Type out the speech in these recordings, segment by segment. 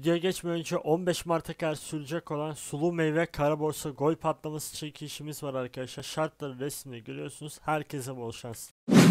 Videoya geçmeden önce 15 Mart'a kadar sürecek olan sulu meyve kara borsa gol patlaması çekilişimiz var arkadaşlar. Şartları resimde görüyorsunuz. Herkese bol şans.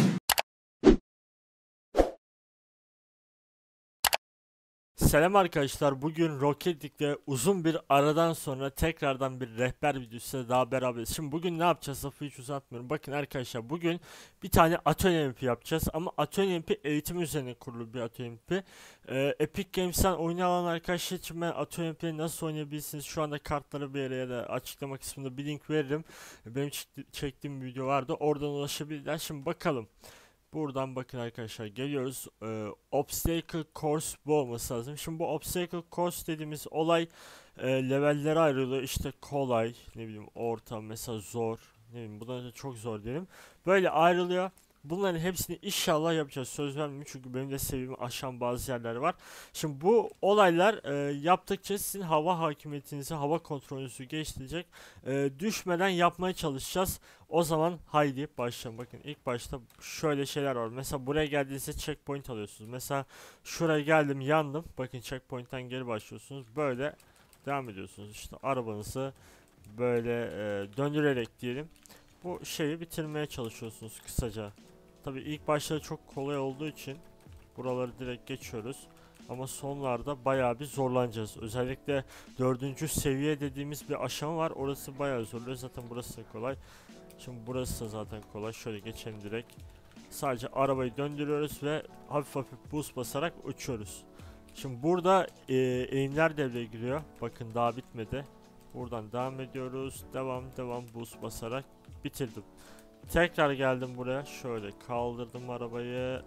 Selam arkadaşlar. Bugün Rocket League'de uzun bir aradan sonra tekrardan bir rehber videosu daha beraberiz. Şimdi bugün ne yapacağız? Lafı hiç uzatmıyorum. Bakın arkadaşlar, bugün bir tane atölye MP yapacağız. Ama atölye MP eğitim üzerine kurulu bir atölye MP. Epic Games'ten oyunu alan arkadaşlar için ben atölye MP'yi nasıl oynayabilirsiniz? Şu anda kartları bir yere ya da açıklama kısmında bir link veririm. Benim çektiğim bir video vardı. Oradan ulaşabilirler. Şimdi bakalım. Buradan bakın arkadaşlar, geliyoruz. Obstacle Course bu olması lazım. Şimdi bu Obstacle Course dediğimiz olay levellere ayrılıyor. İşte kolay, ne bileyim orta, mesela zor, ne bileyim bundan da çok zor diyelim. Böyle ayrılıyor. Bunların hepsini inşallah yapacağız. Söz vermiyorum çünkü benim de seviyemi aşan bazı yerler var. Şimdi bu olaylar yaptıkça sizin hava hakimiyetinizi, hava kontrolünüzü geliştirecek. Düşmeden yapmaya çalışacağız. O zaman haydi başlayalım. Bakın ilk başta şöyle şeyler var. Mesela buraya geldiğinizde checkpoint alıyorsunuz. Mesela şuraya geldim, yandım. Bakın checkpoint'ten geri başlıyorsunuz. Böyle devam ediyorsunuz. İşte arabanızı böyle döndürerek diyelim. Bu şeyi bitirmeye çalışıyorsunuz kısaca. Tabi ilk başta çok kolay olduğu için buraları direkt geçiyoruz. Ama sonlarda bayağı bir zorlanacağız. Özellikle 4. seviye dediğimiz bir aşama var. Orası bayağı zorluyor. Zaten burası da kolay. Şimdi burası da zaten kolay. Şöyle geçelim direkt. Sadece arabayı döndürüyoruz ve hafif hafif boost basarak uçuyoruz. Şimdi burada eğimler devreye giriyor. Bakın daha bitmedi. Buradan devam ediyoruz. Devam boost basarak bitirdim. Tekrar geldim buraya. Şöyle kaldırdım arabayı.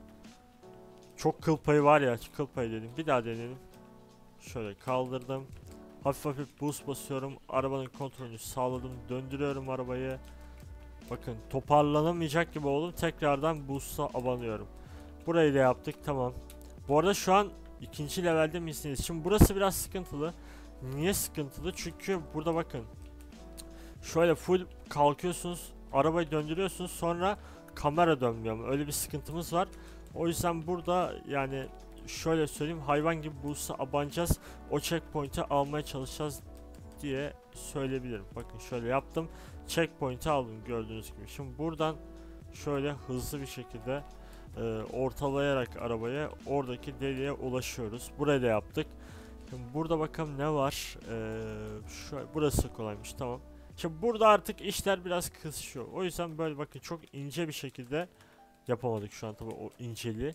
Çok kıl payı var ya. Kıl payı dedim. Bir daha deneyelim. Şöyle kaldırdım. Hafif hafif boost basıyorum. Arabanın kontrolünü sağladım. Döndürüyorum arabayı. Bakın toparlanamayacak gibi oldum. Tekrardan boost'a abanıyorum. Burayı da yaptık, tamam. Bu arada şu an ikinci levelde misiniz? Şimdi burası biraz sıkıntılı. Niye sıkıntılı? Çünkü burada bakın. Şöyle full kalkıyorsunuz. Arabayı döndürüyorsunuz. Sonra kamera dönmüyor. Öyle bir sıkıntımız var. O yüzden burada yani şöyle söyleyeyim, hayvan gibi boost'a abanacağız. O checkpoint'i almaya çalışacağız diye söyleyebilirim. Bakın şöyle yaptım. Checkpoint'i aldım gördüğünüz gibi. Şimdi buradan şöyle hızlı bir şekilde ortalayarak arabayı oradaki deliğe ulaşıyoruz. Burayı da yaptık. Şimdi burada bakalım ne var. Şöyle, burası kolaymış, tamam. Şimdi burada artık işler biraz kısışıyor. O yüzden böyle bakın çok ince bir şekilde yapamadık şu an tabii o inceliği.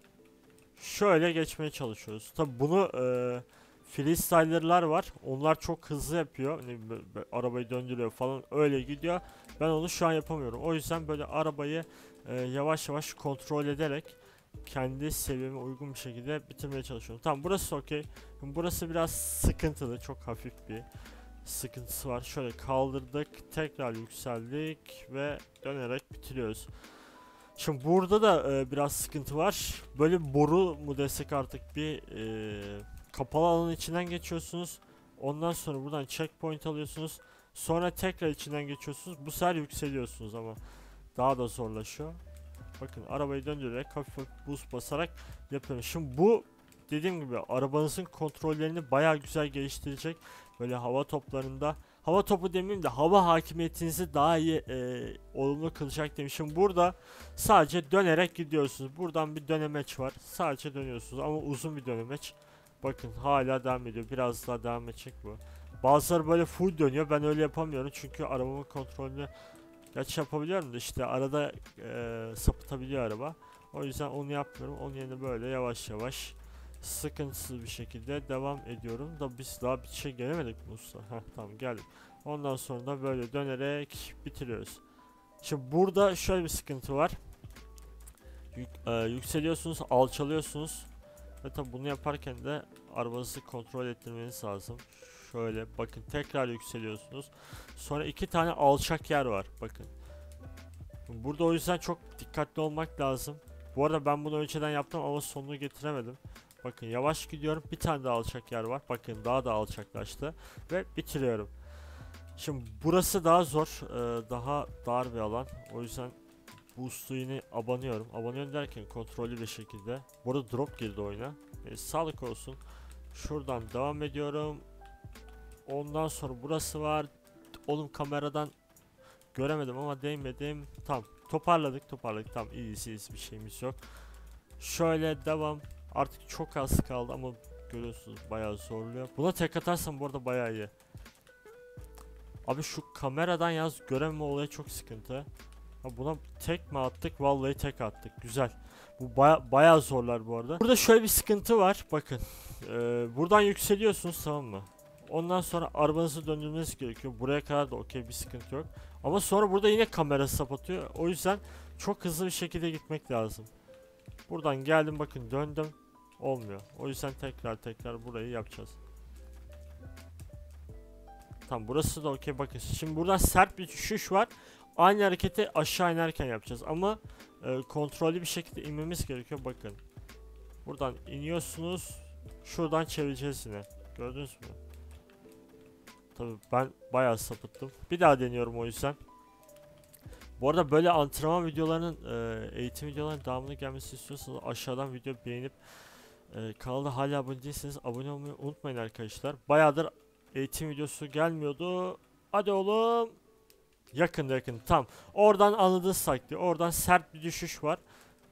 Şöyle geçmeye çalışıyoruz. Tabi bunu freestyler'lar var. Onlar çok hızlı yapıyor. Hani arabayı döndürüyor falan, öyle gidiyor. Ben onu şu an yapamıyorum. O yüzden böyle arabayı yavaş yavaş kontrol ederek kendi seviyeme uygun bir şekilde bitirmeye çalışıyorum. Tamam, burası okey. Burası biraz sıkıntılı. Çok hafif bir sıkıntısı var. Şöyle kaldırdık. Tekrar yükseldik ve dönerek bitiriyoruz. Şimdi burada da biraz sıkıntı var. Böyle boru mu desek artık, bir kapalı alanın içinden geçiyorsunuz. Ondan sonra buradan checkpoint alıyorsunuz. Sonra tekrar içinden geçiyorsunuz. Bu sefer yükseliyorsunuz ama daha da zorlaşıyor. Bakın arabayı döndürerek hafif hafif boost basarak yapıyorum. Şimdi bu dediğim gibi arabanızın kontrollerini bayağı güzel geliştirecek. Böyle hava toplarında, hava topu demeyeyim de hava hakimiyetinizi daha iyi olumlu kılacak demişim. Burada sadece dönerek gidiyorsunuz. Buradan bir dönemeç var. Sadece dönüyorsunuz ama uzun bir dönemeç. Bakın hala devam ediyor. Biraz daha devam edecek bu. Bazıları böyle full dönüyor. Ben öyle yapamıyorum çünkü arabamın kontrolünü gerçi yapabiliyorum da işte arada sapıtabiliyor araba. O yüzden onu yapmıyorum. Onun yerine böyle yavaş yavaş sıkıntısız bir şekilde devam ediyorum da biz daha bir şey gelemedik mi usta? Heh, tamam geldik. Ondan sonra da böyle dönerek bitiriyoruz. Şimdi burada şöyle bir sıkıntı var. Yükseliyorsunuz, alçalıyorsunuz. Ve tabi bunu yaparken de arabanızı kontrol ettirmeniz lazım. Şöyle bakın, tekrar yükseliyorsunuz. Sonra iki tane alçak yer var bakın. Burada o yüzden çok dikkatli olmak lazım. Bu arada ben bunu önceden yaptım ama sonunu getiremedim. Bakın yavaş gidiyorum. Bir tane daha alçak yer var. Bakın daha da alçaklaştı. Ve bitiriyorum. Şimdi burası daha zor. Daha dar bir alan. O yüzden boost'u yine abanıyorum. Abanıyorum derken kontrollü bir şekilde. Burada drop girdi oyuna. Sağlık olsun. Şuradan devam ediyorum. Ondan sonra burası var. Oğlum kameradan göremedim ama değmedim. Tamam. Toparladık. Tamam, iyiyiz, bir şeyimiz yok. Şöyle devam. Artık çok az kaldı ama görüyorsunuz bayağı zorluyor. Buna tek atarsam bu arada bayağı iyi. Abi şu kameradan yaz görememe olayı çok sıkıntı. Ha, buna tek mi attık? Vallahi tek attık. Güzel. Bu bayağı zorlar bu arada. Burada şöyle bir sıkıntı var. Bakın. Buradan yükseliyorsunuz, tamam mı? Ondan sonra arabanızı döndürmeniz gerekiyor. Buraya kadar da okey, bir sıkıntı yok. Ama sonra burada yine kamera sapatıyor. O yüzden çok hızlı bir şekilde gitmek lazım. Buradan geldim, bakın döndüm. Olmuyor. O yüzden tekrar burayı yapacağız. Tamam, burası da okey, bakın. Şimdi buradan sert bir düşüş var. Aynı hareketi aşağı inerken yapacağız ama kontrollü bir şekilde inmemiz gerekiyor, bakın. Buradan iniyorsunuz. Şuradan çevireceğiz yine. Gördünüz mü? Tabii ben bayağı sapıttım. Bir daha deniyorum o yüzden. Bu arada böyle antrenman videolarının, eğitim videolarının devamlı gelmesi istiyorsanız aşağıdan video beğenip kanala hala abone değilseniz abone olmayı unutmayın arkadaşlar. Bayağıdır eğitim videosu gelmiyordu. Hadi oğlum. Yakın. Tam. Oradan anladığınız taktiği. Oradan sert bir düşüş var.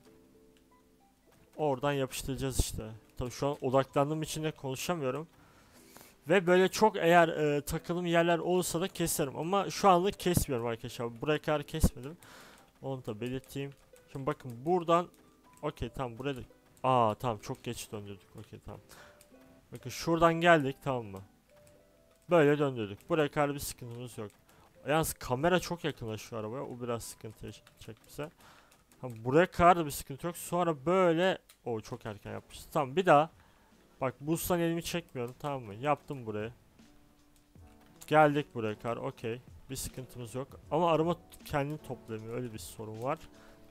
Oradan yapıştıracağız işte. Tabii şu an odaklandığım için de konuşamıyorum. Ve böyle çok eğer takılım yerler olursa da keserim. Ama şu anlık kesmiyorum arkadaşlar. Buraya kadar kesmedim. Onu da belirteyim. Şimdi bakın buradan. Okey, tamam, buraya da. Tamam, çok geç döndürdük. Okey, tamam. Bakın şuradan geldik, tamam mı? Böyle döndürdük. Buraya kadar bir sıkıntımız yok. Yalnız kamera çok yakınlaşıyor arabaya. O biraz sıkıntı yaşayacak bize. Buraya kadar da bir sıkıntı yok. Sonra böyle. Çok erken yapmışız. Tamam, bir daha. Bak, boost'tan elimi çekmiyorum, tamam mı? Yaptım buraya. Geldik buraya kadar, okey. Bir sıkıntımız yok. Ama araba kendini toplamıyor. Öyle bir sorun var.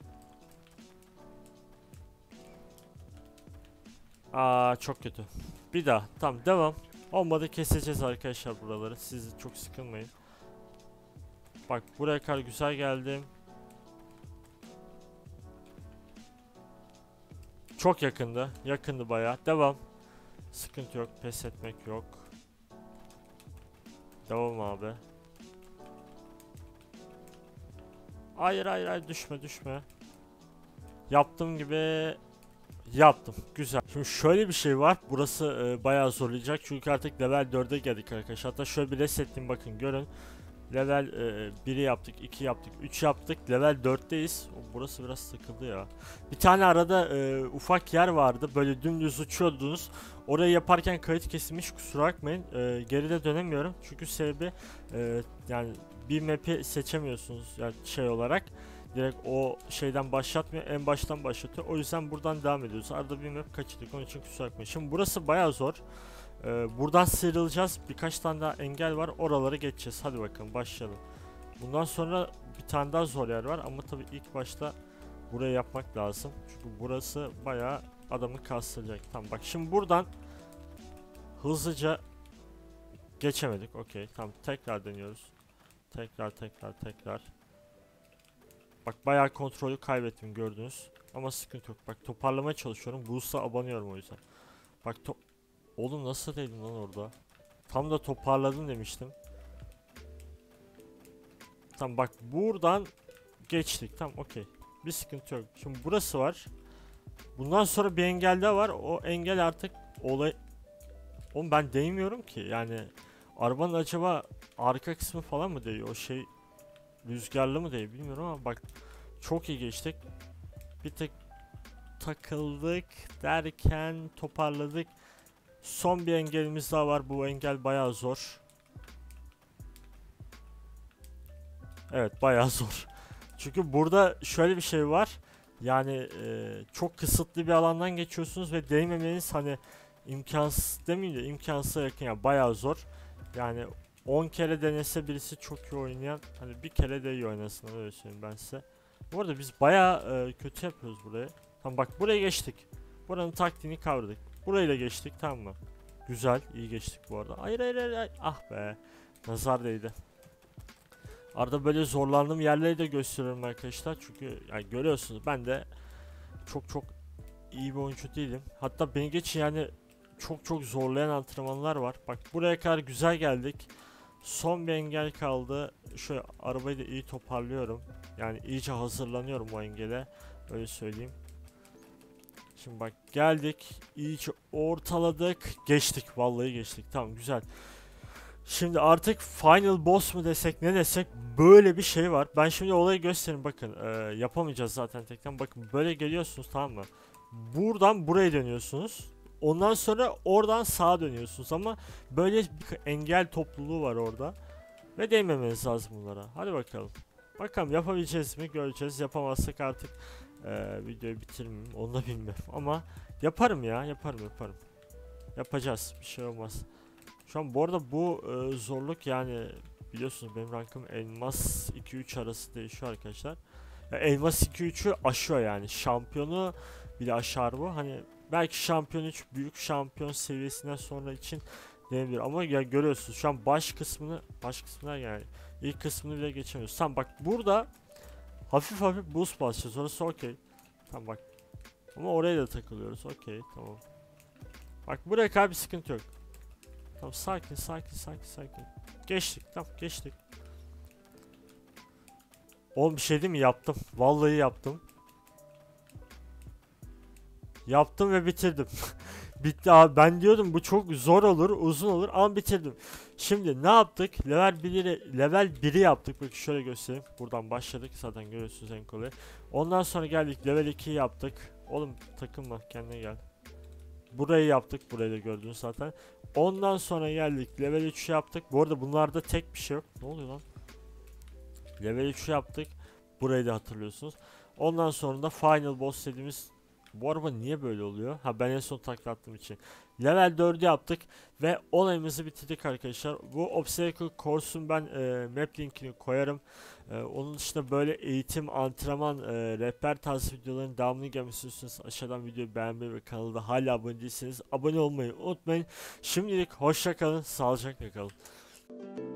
Çok kötü. Bir daha. Tamam, devam. Olmadı, keseceğiz arkadaşlar buraları. Siz çok sıkılmayın. Bak, buraya kadar güzel geldim. Çok yakındı. Yakındı bayağı. Devam. Sıkıntı yok. Pes etmek yok. Devam abi. Hayır, düşme. Yaptığım gibi yaptım. Güzel. Şimdi şöyle bir şey var. Burası bayağı zorlayacak. Çünkü artık level 4'e geldik arkadaşlar. Hatta şöyle bir resetlayayım, bakın görün. Level 1'i yaptık, 2 yaptık, 3 yaptık. Level 4'teyiz. Burası biraz sıkıldı ya. Bir tane arada ufak yer vardı. Böyle dümdüz uçuyordunuz. Orayı yaparken kayıt kesilmiş. Kusura bakmayın. Geride dönemiyorum. Çünkü sebebi yani bir map'i seçemiyorsunuz yani şey olarak. Direkt o şeyden başlatmıyor. En baştan başlatıyor. O yüzden buradan devam ediyoruz. Arada bir map kaçırdık. Onun için kusura bakmayın. Şimdi burası bayağı zor. Buradan sıyrılacağız. Birkaç tane daha engel var. Oraları geçeceğiz. Hadi bakalım, başlayalım. Bundan sonra bir tane daha zor yer var. Ama tabii ilk başta burayı yapmak lazım. Çünkü burası bayağı adamı kastıracak. Tamam, bak şimdi buradan hızlıca geçemedik. Okey, tamam, tekrar deniyoruz. Tekrar. Bak, bayağı kontrolü kaybettim, gördünüz. Ama sıkıntı yok. Bak, toparlamaya çalışıyorum. Boost'a abanıyorum o yüzden. Bak oğlum, nasıl değdim lan orada? Tam da toparladım demiştim. Tamam, bak buradan geçtik. Tamam, okey. Bir sıkıntı yok. Şimdi burası var. Bundan sonra bir engel daha var. O engel artık olay... Oğlum ben değmiyorum ki. Yani arabanın acaba arka kısmı falan mı değiyor? O şey rüzgarlı mı değiyor bilmiyorum ama bak çok iyi geçtik. Bir tek takıldık derken toparladık. Son bir engelimiz daha var. Bu engel bayağı zor. Evet, bayağı zor. Çünkü burada şöyle bir şey var. Yani çok kısıtlı bir alandan geçiyorsunuz ve değmemeniz hani imkansız demeyeyim de imkansıza yakın, yani bayağı zor. Yani 10 kere denese birisi çok iyi oynayan hani bir kere de iyi oynasın, öyle söyleyeyim ben size. Bu arada biz bayağı kötü yapıyoruz burayı. Tamam, bak buraya geçtik. Buranın taktiğini kavradık. Burayı da geçtik, tamam mı? Güzel, iyi geçtik bu arada. Hayır. Ah be. Nazar değdi. Arada böyle zorlandığım yerleri de gösteriyorum arkadaşlar. Çünkü yani görüyorsunuz ben de çok iyi bir oyuncu değilim. Hatta beni geçin yani çok zorlayan antrenmanlar var. Bak buraya kadar güzel geldik. Son bir engel kaldı. Şöyle arabayı da iyi toparlıyorum. Yani iyice hazırlanıyorum o engele. Öyle söyleyeyim. Şimdi bak geldik. İyice ortaladık. Geçtik. Vallahi geçtik. Tamam güzel. Şimdi artık final boss mu desek ne desek böyle bir şey var. Ben şimdi olayı göstereyim bakın. Yapamayacağız zaten tekten. Bakın böyle geliyorsunuz tamam mı? Buradan buraya dönüyorsunuz. Ondan sonra oradan sağa dönüyorsunuz ama böyle bir engel topluluğu var orada. Ve değmemeniz lazım bunlara. Hadi bakalım. Bakalım yapabileceğiz mi göreceğiz. Yapamazsak artık videoyu bitirmeyeyim. Onu da bilmiyorum ama yaparım ya yaparım. Yapacağız bir şey olmaz. Şu an bu arada bu zorluk yani biliyorsunuz benim rankım elmas 2-3 arası değişiyor arkadaşlar. Ya elmas 2-3'ü aşıyor yani şampiyonu bile aşar bu. Hani belki şampiyon 3 büyük şampiyon seviyesinden sonra için denebilir ama ya görüyorsunuz şu an baş kısmını yani ilk kısmını bile geçemiyoruz. Tamam bak burada hafif boost basacağız orası okey. Tamam bak ama oraya da takılıyoruz okey tamam. Bak buraya kadar bir sıkıntı yok. Tamam sakin. Geçtik tamam geçtik. Oğlum bir şey değil mi yaptım. Vallahi yaptım. Yaptım ve bitirdim. Bitti abi ben diyordum bu çok zor olur uzun olur ama bitirdim. Şimdi ne yaptık? Level 1'i yaptık. Bakın şöyle göstereyim. Buradan başladık zaten görüyorsunuz en kolay. Ondan sonra geldik level 2'yi yaptık. Oğlum takılma kendine gel. Burayı yaptık. Burayı da gördünüz zaten. Ondan sonra geldik. Level 3 yaptık. Bu arada bunlarda tek bir şey yok. Ne oluyor lan? Level 3 yaptık. Burayı da hatırlıyorsunuz. Ondan sonra da Final Boss dediğimiz bu araba niye böyle oluyor? Ha ben en son takla attığım için. Level 4'ü yaptık ve olayımızı bitirdik arkadaşlar. Bu Obstacle Course'un ben map linkini koyarım. Onun dışında böyle eğitim, antrenman, rehber tarzı videoların devamını gelmesi istiyorsanız aşağıdan videoyu beğenmeyi ve kanalda hala abone değilseniz abone olmayı unutmayın. Şimdilik hoşça kalın, sağlıcakla kalın.